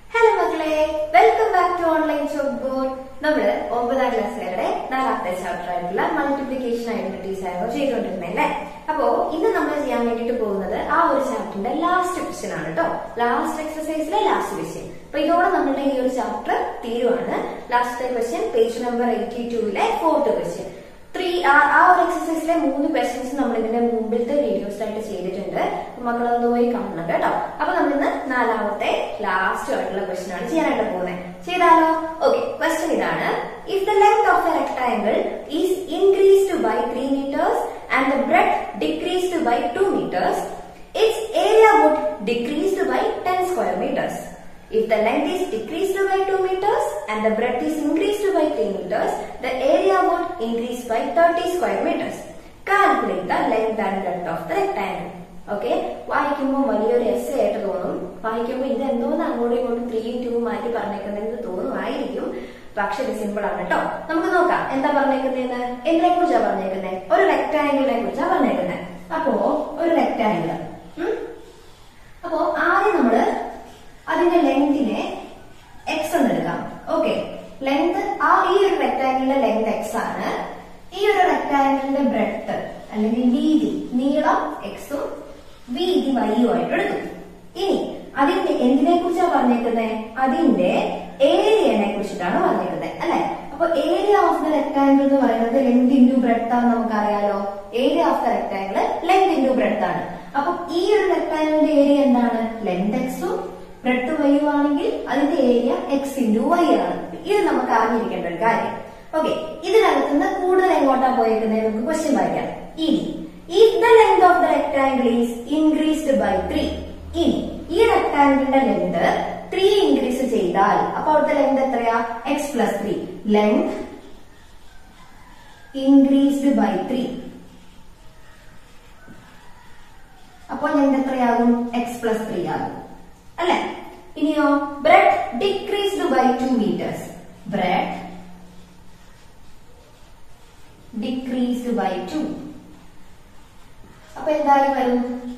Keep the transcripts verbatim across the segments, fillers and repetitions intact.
Hello മക്കളെ, welcome back to online chalk board. നമ്മള് ഒമ്പതാം ക്ലാസ്സുകാരുടെ നാലാമത്തെ ചാപ്റ്റർ ആയിട്ടുള്ള മൾട്ടിപ്ലിക്കേഷൻ ഐഡന്റിറ്റീസ് ആയിരുന്നു ചെയ്തുകൊണ്ടിരുന്നത് അല്ലേ. അപ്പോ ഇന്ന് നമ്മൾ ചെയ്യാൻ വേണ്ടിട്ട് പോകുന്നത് ആ ഒരു ചാപ്റ്ററിന്റെ ലാസ്റ്റ് ക്വസ്റ്റ്യൻ ആണ് കേട്ടോ. ലാസ്റ്റ് എക്സസൈസിലെ ലാസ്റ്റ് ക്വസ്റ്റ്യൻ. അപ്പൊ ഇതോടെ നമ്മളുടെ ഈ ഒരു ചാപ്റ്റർ തീരുവാണ്. ലാസ്റ്റത്തെ ക്വസ്റ്റ്യൻ പേജ് നമ്പർ എയ്റ്റി ടൂവിലെ ഫോർത്ത് ക്വസ്റ്റ്യൻ. ത്രീ ആ ഒരു എക്സസൈസിലെ മൂന്ന് ക്വസ്റ്റ്യൻസ് നമ്മൾ ഇതിന്റെ മുമ്പിലത്തെ വീഡിയോസിലായിട്ട് ചെയ്തിട്ടുണ്ട്. മക്കളൊന്ന് പോയി കാണണം കേട്ടോ. അപ്പൊ നമ്മളിന്ന് നാലാമത്തെ ലാസ്റ്റ് ആയിട്ടുള്ള ക്വസ്റ്റ്യൻ ആണ് ചെയ്യാനായിട്ട് പോകുന്നത്. ചെയ്താലോ? ഓക്കെ, ക്വസ്റ്റ്യൻ ഇതാണ്. If the length of a rectangle is increased by three metres and the breadth decreased by two metres, its area would decreased by ten square metres. If the length is decreased by two meters and the breadth is increased by three meters, the area would increase by thirty square meters. Calculate the length and breadth of the rectangle. Okay, വായിക്കുമ്പോൾ വലിയൊരു S ആയിട്ട് തോന്നും. വായിക്കുമ്പോൾ ഇത് എന്തോന്ന് അങ്ങോട്ടും ഇങ്ങോട്ടും ത്രീയും ടൂവും മാറ്റി പറഞ്ഞേക്കുന്നതെന്ന് തോന്നുമായിരിക്കും. പക്ഷെ ഇത് സിമ്പിൾ ആണ് കേട്ടോ. നമുക്ക് നോക്കാം എന്താ പറഞ്ഞേക്കുന്നതെന്ന്. എന്തിനെ കുറിച്ചാണ് പറഞ്ഞേക്കുന്നത്? ഒരു റെക്ടാംഗിളിനെ കുറിച്ചാണ് പറഞ്ഞേക്കുന്നത്. അപ്പോ ഒരു റെക്ടാംഗിൾ. അപ്പോ ആദ്യം നമ്മള് അതിന്റെ ലെങ്തിനെ എക്സ് എന്ന് എടുക്കാം. ഓക്കെ, ലെങ്ത് ആ ഈ ഒരു റെക്ടാംഗിളിന്റെ ലെങ്ത് എക്സ് ആണ്. ഈ ഒരു റെക്ടാംഗിളിന്റെ ബ്രെഡ്ത്ത് അല്ലെങ്കിൽ വീതി, നീളം എക്സും വീതി വൈയും ആയിട്ട് എടുക്കും. ഇനി അതിന്റെ എന്തിനെ കുറിച്ചാണ് പറഞ്ഞേക്കുന്നത്? അതിന്റെ ഏരിയനെ കുറിച്ചിട്ടാണ് പറഞ്ഞേക്കുന്നത് അല്ലെ. അപ്പൊ ഏരിയ ഓഫ് ദ റെക്ടാംഗിൾ എന്ന് പറയുന്നത് ലെങ്ത് ഇൻറ്റു ബ്രെഡ്ത്ത് ആണെന്ന് നമുക്കറിയാലോ. Area of the rectangle length into breadth ആണ്. അപ്പൊ ഈ ഒരു റെക്ടാംഗിളിന്റെ ഏരിയ എന്താണ്? ലെങ്ത് എക്സും ബ്രെഡ്ത്ത് വൈ ആണെങ്കിൽ അതിന്റെ ഏരിയ എക്സ് ഇൻറ്റു വൈ ആണ്. ഇത് നമുക്ക് അറിഞ്ഞിരിക്കേണ്ട ഒരു കാര്യം. ഓക്കെ, ഇതിനകത്തുനിന്ന് കൂടുതൽ എങ്ങോട്ടാ പോയേക്കുന്നത് നമുക്ക് ക്വസ്റ്റ്യൻ വായിക്കാം. ഇനി if the length of the rectangle is increased by three. ഇനി ഈ റെക്ടാംഗിളിന്റെ ലെങ്ത് ത്രീ ഇൻക്രീസ് ചെയ്താൽ അപ്പൊ അവിടുത്തെ ലെങ്ത് എത്രയാ? X plus three. Length increased by three. അപ്പൊ ലെങ്ത് എത്രയാകും? എക്സ് പ്ലസ് ത്രീ ആകും അല്ലെ. ഇനിയോ breadth decreased by two metres. Breadth decreased by two. അപ്പൊ എന്തായി വരും?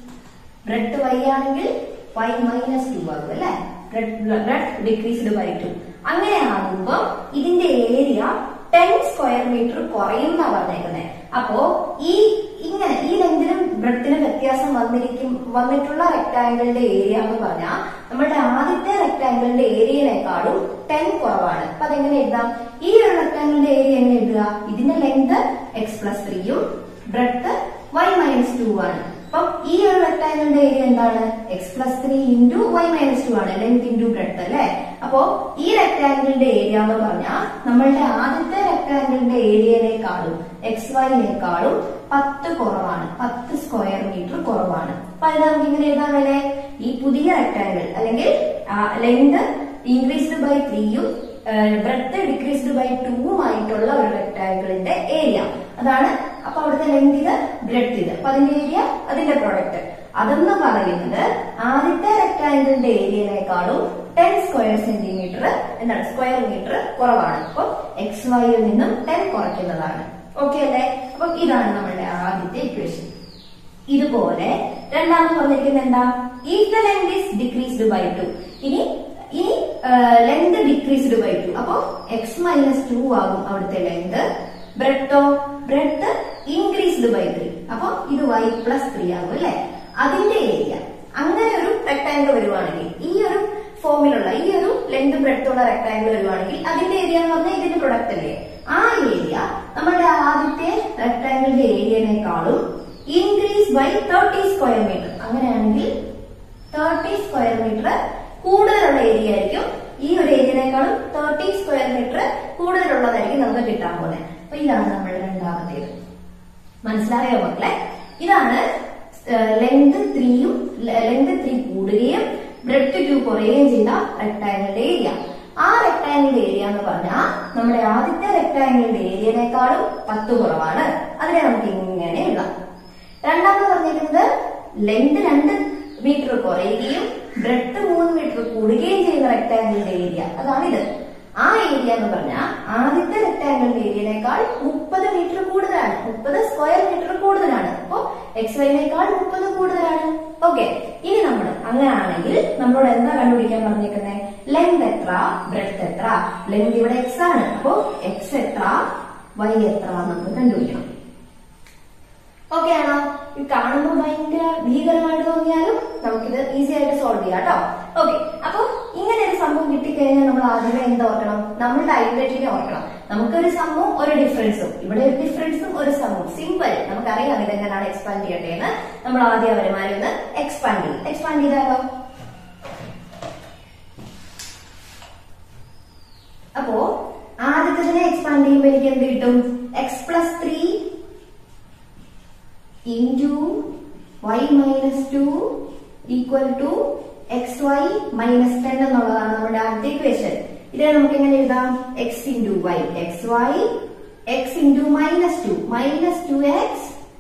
ബ്രെഡ് വൈ ആണെങ്കിൽ വൈ മൈനസ് ടു ആകും അല്ലെ. Breadth decreased by two. അങ്ങനെ ആകുമ്പോ ഇതിന്റെ ഏരിയ ടെൻ സ്ക്വയർ മീറ്റർ കുറയും എന്നാ പറഞ്ഞേക്കുന്നത്. അപ്പോ ഈ ഇങ്ങനെ ഈ ലെങ്തിനും ബ്രെഡ്ത്തിനും വ്യത്യാസം വന്നിരിക്കും വന്നിട്ടുള്ള റെക്ടാംഗിളിന്റെ ഏരിയ എന്ന് പറഞ്ഞാൽ നമ്മുടെ ആദ്യത്തെ റെക്ടാംഗിളിന്റെ ഏരിയനേക്കാളും ടെൻ കുറവാണ്. അപ്പൊ അതെങ്ങനെ എഴുതാം? ഈ ഒരു റെക്ടാംഗിളിന്റെ ഏരിയ എങ്ങനെ എഴുതുക? ഇതിന്റെ ലെങ്ത് എക്സ് പ്ലസ് ത്രീയും ബ്രെഡ്ത്ത് വൈ മൈനസ് ടു ആണ്. അപ്പം ഈ ഒരു റെക്ടാംഗിളിന്റെ ഏരിയ എന്താണ്? X plus three into y minus two ആണ്. ലെങ്ത് ഇൻറ്റു ബ്രെഡ്ത്ത് അല്ലെ. അപ്പോ ഈ റെക്ടാംഗിളിന്റെ ഏരിയ എന്ന് പറഞ്ഞാൽ നമ്മളുടെ ആദ്യത്തെ റെക്ടാംഗിളിന്റെ ഏരിയനേക്കാളും എക്സ് വൈനേക്കാളും പത്ത് കുറവാണ്. പത്ത് സ്ക്വയർ മീറ്റർ കുറവാണ്. അപ്പൊ അത് നമുക്ക് ഇങ്ങനെ എഴുതാൻ വേണേ ഈ പുതിയ റെക്ടാംഗിൾ അല്ലെങ്കിൽ ലെങ്ത് ഇൻക്രീസ്ഡ് ബൈ ത്രീയും ബ്രെഡ്ത്ത് ഡിക്രീസ്ഡ് ബൈ ടൂവും ആയിട്ടുള്ള ഒരു റെക്ടാംഗിളിന്റെ ഏരിയ അതാണ്. അപ്പൊ അവിടുത്തെ ലെങ്ത് ഇത്, ബ്രെഡ്ത്ത് ഇത്. അപ്പൊ അതിന്റെ ഏരിയ അതിന്റെ പ്രോഡക്റ്റ് അതെന്ന് പറയുന്നത് ആദ്യത്തെ റെക്ടാംഗിളിന്റെ ഏരിയനേക്കാളും ടെൻ സ്ക്വയർ സെന്റിമീറ്റർ എന്താണ് സ്ക്വയർ മീറ്റർ കുറവാണ്. അപ്പൊ എക്സ് വൈയിൽ നിന്നും ടെൻ കുറയ്ക്കുന്നതാണ്. ഓക്കെ അല്ലേ? അപ്പൊ ഇതാണ് നമ്മളുടെ ആദ്യത്തെ ഇക്വേഷൻ. ഇതുപോലെ രണ്ടാമത് പറഞ്ഞിരിക്കുന്നത് എന്താ? If the length is decreased by two. ഇനി ഇനി ലെങ്ത് ഡിക്രീസ്ഡ് ബൈ ടു. അപ്പൊ എക്സ് മൈനസ് ടു ആകും അവിടുത്തെ ലെങ്ത്. ബ്രെഡ്ത്തോ? Breadth increased by three. അപ്പൊ ഇത് വൈ പ്ലസ് ത്രീ ആകും അല്ലെ. അതിന്റെ ഏരിയ അങ്ങനെ ഒരു റെക്ടാംഗിൾ വരുവാണെങ്കിൽ ഈ ഒരു ഫോമിലുള്ള ഈ ഒരു ലെങ്ത് ബ്രെഡ്ത്തുള്ള റെക്ടാംഗിൾ വരുവാണെങ്കിൽ അതിന്റെ ഏരിയ എന്ന് പറഞ്ഞാൽ ഇതിന്റെ പ്രൊഡക്റ്റ് അല്ലേ. ആ ഏരിയ നമ്മുടെ ആദ്യത്തെ റെക്ടാംഗിളിന്റെ ഏരിയനേക്കാളും increase by thirty square metre. അങ്ങനെയാണെങ്കിൽ തേർട്ടി സ്ക്വയർ മീറ്റർ കൂടുതലുള്ള ഏരിയ ആയിരിക്കും. ഈ ഒരു ഏരിയനേക്കാളും തേർട്ടി സ്ക്വയർ മീറ്റർ കൂടുതലുള്ളതായിരിക്കും നമുക്ക് കിട്ടാൻ പോകുന്നത്. അപ്പൊ ഇതാണ് നമ്മുടെ രണ്ടാമത്തേത്. മനസ്സിലായോ മക്കളെ? ഇതാണ് ലെങ്ത് ത്രീയും ലെങ്ത് ത്രീ കൂടുകയും ബ്രെഡ്ത്ത് ടു കുറയുകയും ചെയ്ത റെക്ടാംഗിളിന്റെ ഏരിയ. ആ റെക്ടാംഗിളിന്റെ ഏരിയ എന്ന് പറഞ്ഞാൽ നമ്മുടെ ആദ്യത്തെ റെക്ടാംഗിളിന്റെ ഏരിയനേക്കാളും പത്ത് കുറവാണ്. അതിനെ നമുക്ക് ഇങ്ങനെ എഴുതാം. രണ്ടാമത് പറഞ്ഞിരിക്കുന്നത് ലെങ്ത് രണ്ട് മീറ്റർ കുറയുകയും ബ്രെഡ്ത്ത് മൂന്ന് മീറ്റർ കൂടുകയും ചെയ്യുന്ന റെക്ടാംഗിളിന്റെ ഏരിയ അതാണിത്. ആ ഏരിയ എന്ന് പറഞ്ഞാൽ ആദ്യത്തെ റെക്ടാംഗിളിന്റെ ഏരിയനേക്കാൾ മുപ്പത് മീറ്റർ കൂടുതലാണ്. മുപ്പത് സ്ക്വയർ മീറ്റർ കൂടുതലാണ്. അപ്പോ എക്സ് വൈനേക്കാൾ മുപ്പത് കൂടുതലാണ്. ഓക്കെ, ഇനി നമ്മൾ അങ്ങനെയാണെങ്കിൽ നമ്മളോട് എന്താ കണ്ടുപിടിക്കാൻ പറഞ്ഞേക്കുന്നത്? ലെങ്ത് എത്ര, ബ്രെഡ്ത്ത് എത്ര, ലെങ്ത് ഇവിടെ എക്സ് ആണ്. അപ്പോ എക്സ് എത്ര, വൈ എത്ര നമുക്ക് കണ്ടുപിടിക്കണം. ഓക്കെ ആണോ? ഇത് കാണുമ്പോൾ ഭയങ്കര ഭീകരമായിട്ട് തോന്നിയാലും നമുക്കിത് ഈസി ആയിട്ട് സോൾവ് ചെയ്യാം കേട്ടോ. ഓക്കെ, അപ്പൊ ഇങ്ങനെ ഒരു സംഭവം കിട്ടിക്കഴിഞ്ഞാൽ നമ്മൾ ആദ്യമേ എന്താ ഓർക്കണം? നമ്മളുടെ ഐഡന്റിറ്റിനെ ഓർക്കണം. നമുക്കൊരു സമ്മും ഒരു ഡിഫറൻസും, ഇവിടെ ഒരു ഡിഫറൻസും ഒരു സമ്മും, സിമ്പിൾ. നമുക്കറിയാം ഇതെങ്ങനെയാണ് എക്സ്പാൻഡ് ചെയ്യേണ്ടതെന്ന്. നമ്മൾ ആദ്യം അവരുമാരെ ഒന്ന് എക്സ്പാൻഡ് ചെയ്യും. എക്സ്പാൻഡ് ചെയ്താലോ? അപ്പോ ആദ്യത്തെ എക്സ്പാൻഡ് ചെയ്യുമ്പോൾ എനിക്ക് എന്ത് കിട്ടും? X plus three into y minus two equal to xy minus ten എന്നുള്ളതാണ് നമ്മുടെ ആദ്യത്തെ ഇക്വേഷൻ. ഇതിനെ നമുക്ക് എങ്ങനെ എഴുതാം? x into y, xy, x into minus two, minus two x,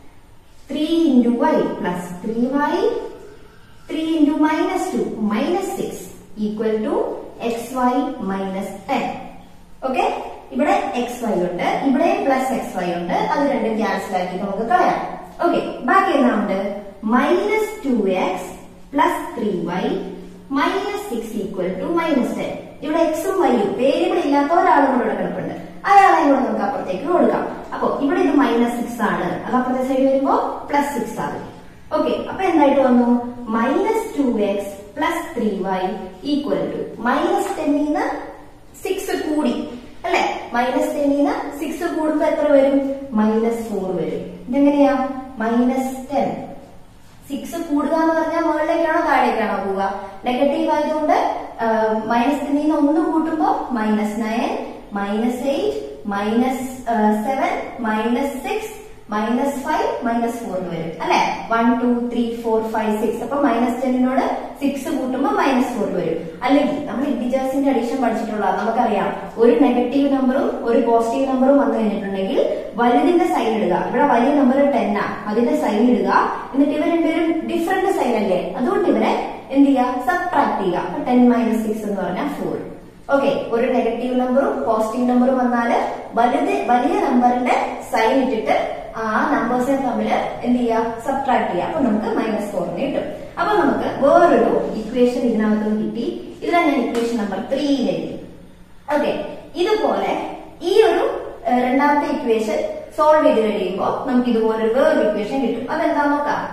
three into y plus three y, three into minus two, minus six equal to xy minus ten. Okay, ഇവിടെ xy ഉണ്ട്, ഇവിടെ plus xy ഉണ്ട്. അത് രണ്ടും cancel ആക്കി നമുക്ക് കളയാം. Okay, ബാക്കി എന്താണ്ട്? Minus two x plus three y minus six equal to minus ten. ഇവിടെ എക്സും വൈയും വേരിയബിൾ ഇല്ലാത്ത ഒരാളും കൂടെ കിടപ്പുണ്ട്. അയാളെ കൂടെ നമുക്ക് അപ്പുറത്തേക്ക് കൊടുക്കാം. അപ്പൊ ഇവിടെ ഇത് മൈനസ് സിക്സ് ആണ്, അത് അപ്പുറത്തെ സൈഡ് വരുമ്പോ പ്ലസ് സിക്സ് ആണ്. ഓക്കെ, അപ്പൊ എന്തായിട്ട് വന്നു? Minus two x plus three y equal to minus ടെന്നിന്ന് സിക്സ് കൂടി അല്ലെ? മൈനസ് ടെന്നിന്ന് സിക്സ് കൂടുമ്പോ എത്ര വരും? മൈനസ് ഫോർ വരും. ഇതെങ്ങനെയാ? Minus ten. സിക്സ് കൂടുക എന്ന് പറഞ്ഞാൽ മുകളിലേക്കാണോ താഴേക്കാണോ പോവുക? നെഗറ്റീവ് ആയതുകൊണ്ട് മൈനസ് ടെന്നിന്ന് ഒന്ന് കൂട്ടുമ്പോ minus nine, minus eight, minus seven, minus six, minus five, minus four വരും അല്ലെ? One two three four five six. അപ്പൊ മൈനസ് ടെന്നിനോട് സിക്സ് കൂട്ടുമ്പോ മൈനസ് ഫോർ വരും. അല്ലെങ്കിൽ നമ്മൾ ഇന്റിജേഴ്സിന്റെ അഡീഷൻ പഠിച്ചിട്ടുള്ള നമുക്കറിയാം, ഒരു നെഗറ്റീവ് നമ്പറും ഒരു പോസിറ്റീവ് നമ്പറും വന്നു കഴിഞ്ഞിട്ടുണ്ടെങ്കിൽ വലുതിന്റെ സൈൻ ഇടുക. ഇവിടെ വലിയ നമ്പർ ടെൻ ആ, അതിന്റെ സൈൻ ഇടുക. എന്നിട്ട് ഇവർ രണ്ടുപേരും ഡിഫറെന്റ് സൈൻ അല്ലേ, അതുകൊണ്ട് ഇവരെ എന്ത് ചെയ്യുക? സബ്ട്രാക്ട് ചെയ്യുക. അപ്പൊ ടെൻ മൈനസ് സിക്സ് എന്ന് പറഞ്ഞാൽ ഫോർ. ഓക്കെ, ഒരു നെഗറ്റീവ് നമ്പറും പോസിറ്റീവ് നമ്പറും വന്നാല് വലുത് വലിയ നമ്പറിന്റെ സൈൻ ഇട്ടിട്ട് ആ നമ്പേഴ്സിനെ തമ്മിൽ എന്ത് ചെയ്യുക? സബ്ട്രാക്ട് ചെയ്യുക. അപ്പൊ നമുക്ക് മൈനസ് ഫോറിന് കിട്ടും. അപ്പൊ നമുക്ക് വേറൊരു ഇക്വേഷൻ ഇതിനകത്ത് കിട്ടി. ഇതിനെ ഞാൻ ഇക്വേഷൻ നമ്പർ ത്രീയിൽ എഴുതി. ഓക്കെ, ഇതുപോലെ ഈ ഒരു രണ്ടാമത്തെ ഇക്വേഷൻ സോൾവ് ചെയ്ത് കഴിയുമ്പോൾ നമുക്ക് ഇതുപോലെ വേറൊരു ഇക്വേഷൻ കിട്ടും. അതെന്താ നോക്കാം.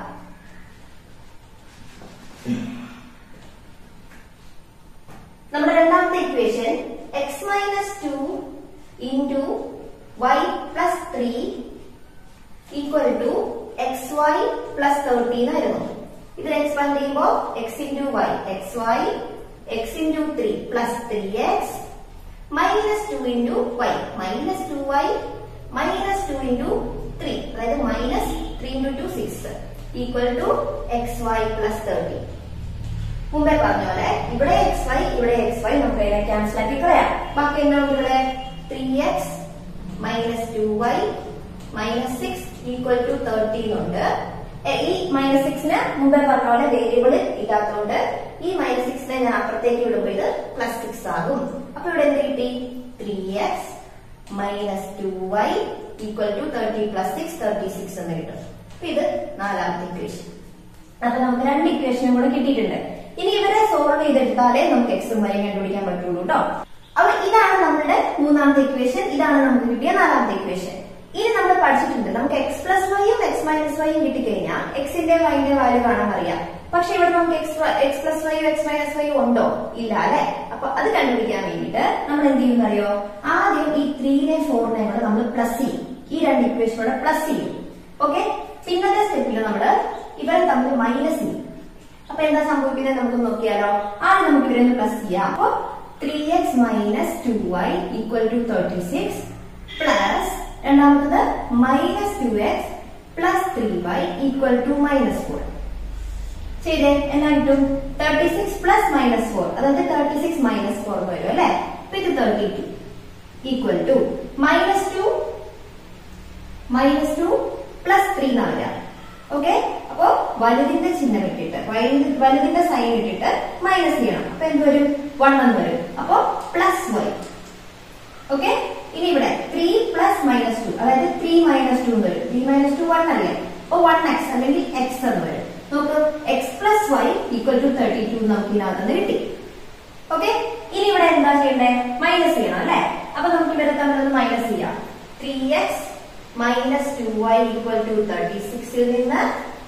നമ്മുടെ രണ്ടാമത്തെ equation x minus two into y plus three equal to x y plus thirteen ആയിരുന്നു. ഇതിനെ എക്സ്പാൻഡ് ചെയ്യുമ്പോൾ x into y, x y, x into three plus three x minus two into y, minus two y, minus two into three, അതായത് minus three into two six equal to x y plus thirteen. മുമ്പേ പറഞ്ഞ പോലെ ഇവിടെ x y, ഇവിടെ x y നമുക്ക് ഇതിനെ cancel ആക്കി കളയാം. ബാക്കി എന്താണ്? ഇവിടെ three x minus two y minus six equal to thirteen ഉണ്ട്. ഈ മൈനസ് സിക്സിന് മുമ്പേ പറഞ്ഞ പോലെ വേരിയബിൾ ഇല്ലാത്തതുകൊണ്ട് ഈ മൈനസ് സിക്സിനെ ഞാൻ അപ്പുറത്തേക്ക് വിടുമ്പോൾ ഇത് പ്ലസ് സിക്സ് ആകും. അപ്പൊ ഇവിടെ എന്ത് കിട്ടി? Three x minus two y equal to thirty plus six, thirty six എന്ന് കിട്ടും. അപ്പൊ ഇത് നാലാമത്തെ ഇക്വേഷൻ. അപ്പൊ നമുക്ക് രണ്ട് ഇക്വേഷനും കൂടെ കിട്ടിയിട്ടുണ്ട്. ഇനി ഇവരെ സോൾവ് ചെയ്തെടുത്താലേ നമുക്ക് എക്സും വൈയും കണ്ടുപിടിക്കാൻ പറ്റുള്ളൂ കേട്ടോ. അപ്പൊ ഇതാണ് നമ്മുടെ മൂന്നാമത്തെ ഇക്വേഷൻ, ഇതാണ് നമുക്ക് കിട്ടിയ നാലാമത്തെ ഇക്വേഷൻ. ഇനി നമ്മൾ പഠിച്ചിട്ടുണ്ട് നമുക്ക് എക്സ് പ്ലസ് വൈയും എക്സ് മൈനസ് വൈയും കിട്ടിക്കഴിഞ്ഞാൽ എക്സിന്റെ വൈന്റെ വാല്യൂ കാണാൻ അറിയാം. പക്ഷെ ഇവിടെ നമുക്ക് എക്സ് എക്സ് പ്ലസ് വൈയും എക്സ് മൈനസ് വൈയും ഉണ്ടോ? ഇല്ല അല്ലെ? അപ്പൊ അത് കണ്ടുപിടിക്കാൻ വേണ്ടിയിട്ട് നമ്മൾ എന്ത് ചെയ്യുന്ന അറിയോ? ആദ്യം ഈ ത്രീനെ ഫോറിനെ കൂടെ നമ്മൾ പ്ലസ് ചെയ്യും. ഈ രണ്ട് ഇക്വേഷനോടെ പ്ലസ് ചെയ്യും. ഓക്കെ, പിന്നത്തെ സ്റ്റെപ്പിൽ നമ്മള് ഇവരെ തമ്മിൽ മൈനസ് ചെയ്യും. അപ്പൊ എന്താ സംഭവിക്കുന്നത് നമുക്ക് നോക്കിയാലോ. ആദ്യം നമുക്ക് ഇവരൊന്ന് പ്ലസ് ചെയ്യാം. അപ്പൊ three x minus two y equal to thirty six plus രണ്ടാമത്തത് minus two x plus three y equal to minus four. ചെയ്തേ എന്നാ കിട്ടും? Thirty six plus minus four, അതായത് തേർട്ടി സിക്സ് മൈനസ് ഫോർ വരും അല്ലെ? അപ്പൊ ഇത് thirty two equal to minus two minus two plus three എന്നാണ് വരാം. ഓക്കെ, അപ്പൊ വലുതിന്റെ ചിഹ്നം ഇട്ടിട്ട് വലുതിന്റെ സൈൻ ഇട്ടിട്ട് മൈനസ് ചെയ്യണം. അപ്പൊ എന്ത് വരും? വൺ എന്ന് വരും. അപ്പൊ പ്ലസ് വൈ. ഓക്കെ, ഇനി ഇവിടെ ത്രീ പ്ലസ് മൈനസ് ടു, അതായത് ത്രീ മൈനസ് ടു എന്ന് വരും. ത്രീ മൈനസ് ടു വൺ അല്ലേ? അപ്പൊ വൺ എക്സ് അല്ലെങ്കിൽ എക്സ് എന്ന് വരും. നോക്ക്, x plus y equal to thirty two നമുക്ക് ഇതിനകത്ത് കിട്ടി. ഓക്കെ, ഇനി ഇവിടെ എന്താ ചെയ്യണ്ടേ? മൈനസ് ചെയ്യണം അല്ലെ? അപ്പൊ നമുക്ക് ഇവരെ തമ്മിലൊന്ന് മൈനസ് ചെയ്യാം. Three x minus two y equal to thirty സിക്സിൽ നിന്ന്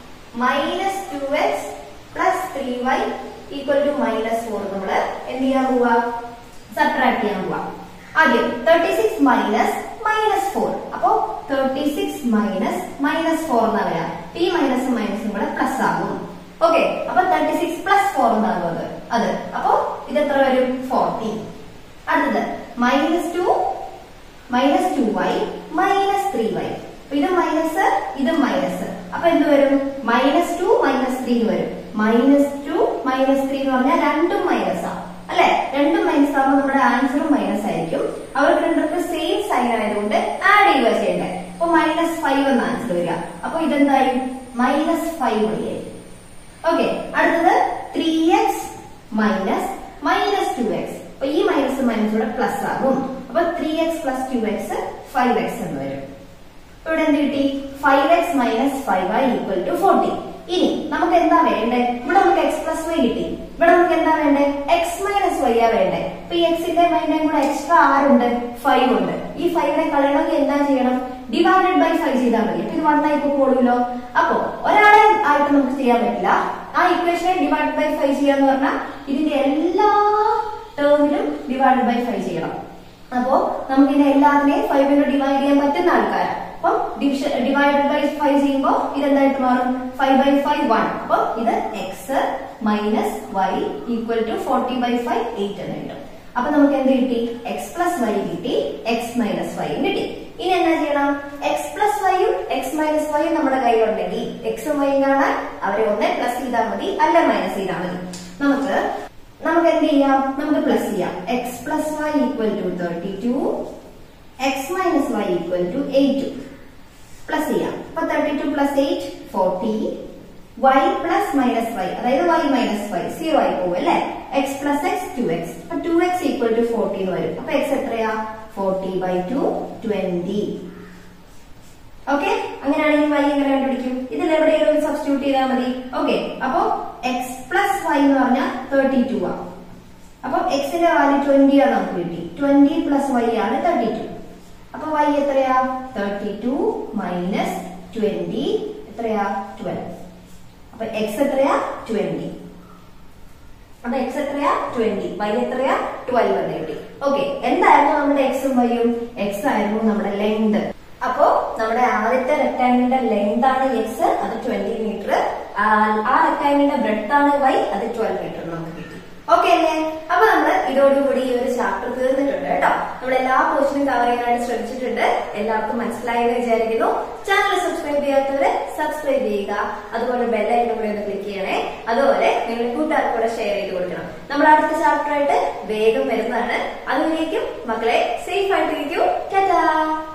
minus two x plus three y equal to minus four നമ്മള് എന്ത് ചെയ്യാൻ പോവാ? സബ്ട്രാക്ട് ചെയ്യാൻ പോവാ. ആദ്യം thirty six minus minus four. അപ്പോ thirty six minus minus four എന്നാ വരാ. ഈ മൈനസ് മൈനസും കൂടെ പ്ലസ് ആകും. ഓക്കെ, അപ്പൊ തേർട്ടി സിക്സ് പ്ലസ് ഫോർ എന്നാകും അത് അത് അപ്പോ ഇത് എത്ര വരും? ഫോർട്ടി. അടുത്തത് minus two minus two y minus three y. ഇത് മൈനസ് ഇത് മൈനസ്. അപ്പൊ എന്ത് വരും? മൈനസ് ടു മൈനസ് ത്രീ വരും. മൈനസ് ടു മൈനസ് ത്രീ എന്ന് പറഞ്ഞാൽ രണ്ടും മൈനസാ അല്ലെ? രണ്ടും മൈനസ് ആകുമ്പോൾ നമ്മുടെ ആൻസറും മൈനസ് ആയിരിക്കും. അവർക്ക് രണ്ടർക്ക് സെയിം സൈൻ ആയതുകൊണ്ട് ആഡ് ചെയ്യുക ചെയ്യണ്ടേ? അപ്പൊ മൈനസ് ഫൈവ് എന്ന ആൻസർ വരിക. അപ്പൊ ഇതെന്തായി? മൈനസ് ഫൈവ് വഴിയായി. ഓക്കെ, അടുത്തത് three x minus minus two x. അപ്പൊ ഈ മൈനസ് മൈനസ് കൂടെ പ്ലസ് ആകും. അപ്പൊ three x plus two x five x എന്ന് വരും. ഇവിടെ എന്ത് കിട്ടി? Five x minus five y equal to forty. ഇനി നമുക്ക് എന്താ വേണ്ടേ? ഇവിടെ നമുക്ക് എക്സ് പ്ലസ് വൈ കിട്ടി. ഇവിടെ നമുക്ക് എന്താ വേണ്ടേ? എക്സ് മൈനസ് വൈ ആ വേണ്ടേ? അപ്പൊ ഈ എക്സിന്റെ മൈൻഡും കൂടെ എക്സ്ട്രാ ആറുണ്ട്, ഫൈവ് ഉണ്ട്. ഈ ഫൈവിനെ കളയണമെങ്കിൽ എന്താ ചെയ്യണം? ഡിവൈഡഡ് ബൈ ഫൈവ് ചെയ്താൽ മതി. അപ്പൊ ഇത് വൺ ആയി പോകൂലോ. അപ്പൊ ഒരാളെ ആയിട്ട് നമുക്ക് ചെയ്യാൻ പറ്റില്ല. ആ ഇക്വേഷനെ ഡിവൈഡ് ബൈ ഫൈവ് ചെയ്യാന്ന് പറഞ്ഞാൽ ഇതിന്റെ എല്ലാ ടേമിലും ഡിവൈഡ് ബൈ ഫൈവ് ചെയ്യണം. അപ്പോ നമുക്ക് ഇതിനെ എല്ലാത്തിനെയും ഫൈവിനോട് ഡിവൈഡ് ചെയ്യാൻ പറ്റുന്ന ആൾക്കാരാണ്. അപ്പം ഡിവൈഡഡ് ബൈ ഫൈവ് ചെയ്യുമ്പോൾ ഇതെന്തായിട്ട് മാറും? Five by five one. അപ്പൊ ഇത് x minus y equal to forty by five eight എന്ന് കിട്ടും. അപ്പൊ നമുക്ക് എന്ത് കിട്ടി? എക്സ് പ്ലസ് വൈ കിട്ടി, എക്സ് മൈനസ് വൈ കിട്ടി. ഇനി എന്താ ചെയ്യണം? എക്സ് പ്ലസ് വൈയും എക്സ് മൈനസ് വൈയും നമ്മുടെ കയ്യിലുണ്ടെങ്കിൽ എക്സും വൈയും കാണാൻ അവരെ ഒന്ന് പ്ലസ് ചെയ്താൽ മതി, അല്ല മൈനസ് ചെയ്താൽ മതി. നമുക്ക് നമുക്ക് എന്ത് ചെയ്യാം? നമുക്ക് പ്ലസ് ചെയ്യാം. X plus y equal to thirty two, x minus y equal to eight. Plus ചെയ്യാം. അപ്പൊ thirty two plus eight forty. Y plus minus y, അതായത് വൈ മൈനസ് വൈ സീറോ ആയി പോകും അല്ലെ? X plus x two x. അപ്പൊ two x equal to forty എന്ന് വരും. അപ്പൊ എക്സ് എത്രയാ? Forty by two twenty. Okay, അങ്ങനെയാണെങ്കിൽ വൈ എങ്ങനെ കണ്ടുപിടിക്കും? ഇതിൽ എവിടെയെങ്കിലും സബ്സ്റ്റിറ്റ്യൂട്ട് ചെയ്താൽ മതി. ഓക്കെ, അപ്പൊ എക്സ് പ്ലസ് വൈ എന്ന് പറഞ്ഞാൽ തേർട്ടി ടു ആ. അപ്പൊ എക്സിന്റെ വാല്യൂ ട്വന്റി ആണ് നമുക്ക് കിട്ടി. ട്വന്റി പ്ലസ് വൈ ആണ് തേർട്ടി ടു. അപ്പൊ വൈ എത്രയാ? തേർട്ടി ടു മൈനസ് ട്വന്റി എത്രയാ? ട്വൽവ്. അപ്പൊ എക്സ് എത്രയാ? ട്വന്റി. അപ്പൊ എക്സ് എത്രയാ? ട്വന്റി. വൈ എത്രയാ? ട്വൽവ് എന്ന് കിട്ടി. ഓക്കെ, എന്തായിരുന്നു നമ്മുടെ എക്സും വൈയും? എക്സ് ആയിരുന്നു നമ്മുടെ ലെങ്ത്. അപ്പോ നമ്മുടെ ആദ്യത്തെ റെക്ടാംഗിളിന്റെ ലെങ്ത് ആണ് എക്സ്, അത് ട്വന്റി മീറ്റർ. ആ റെക്ടാംഗിളിന്റെ ബ്രെഡ്ത്ത് ആണ് വൈ, അത് ട്വൽവ് മീറ്റർ നമുക്ക് കിട്ടി. ഓക്കെ അല്ലേ? അപ്പൊ നമ്മള് ഇതോടുകൂടി ഈ ഒരു ചാപ്റ്റർ തീർന്നിട്ടുണ്ട് കേട്ടോ. നമ്മൾ എല്ലാ പോർഷനും കവർ ചെയ്യാനായിട്ട് ശ്രമിച്ചിട്ടുണ്ട്. എല്ലാവർക്കും മനസ്സിലായെന്ന് വിചാരിക്കുന്നു. ചാനൽ സബ്സ്ക്രൈബ് ചെയ്യാത്തവര് സബ്സ്ക്രൈബ് ചെയ്യുക. അതുപോലെ ബെല്ലൈക്കൺ കൂടെ ഒന്ന് ക്ലിക്ക് ചെയ്യണേ. അതുപോലെ നിങ്ങൾ കൂട്ടുകാർക്ക് കൂടെ ഷെയർ ചെയ്ത് കൊടുക്കണം. നമ്മൾ അടുത്ത ചാപ്റ്റർ ആയിട്ട് വേഗം വരുന്നതാണ്. അതുവരേക്കും മക്കളെ സേഫ് ആയിട്ടിരിക്കൂ. ടാറ്റാ.